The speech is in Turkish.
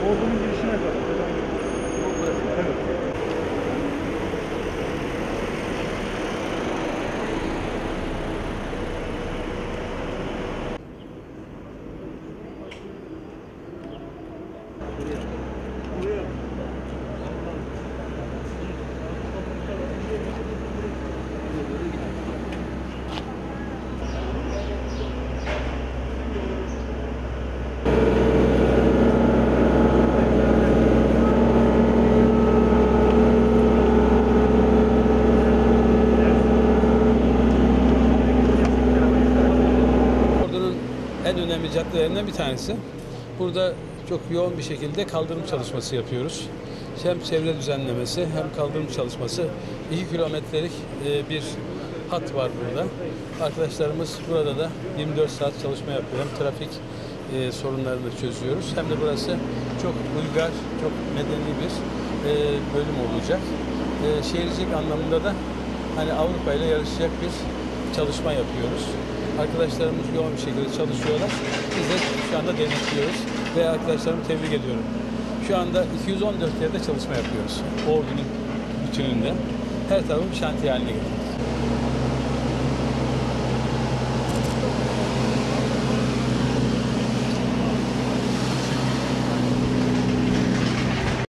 Ordunun girişine kadar. Evet. En önemli caddelerinden bir tanesi. Burada çok yoğun bir şekilde kaldırım çalışması yapıyoruz. Hem çevre düzenlemesi hem kaldırım çalışması. 2 kilometrelik bir hat var burada. Arkadaşlarımız burada da 24 saat çalışma yapıyor. Hem trafik sorunlarını çözüyoruz hem de burası çok uygar, çok medeni bir bölüm olacak. Şehircilik anlamında da hani Avrupa ile yarışacak bir çalışma yapıyoruz. Arkadaşlarımız yoğun bir şekilde çalışıyorlar. Biz de şu anda denetliyoruz ve arkadaşlarımı tebrik ediyorum. Şu anda 214 yerde çalışma yapıyoruz. Ordunun bütününde. Her tarafı bir şantiye haline getirdik.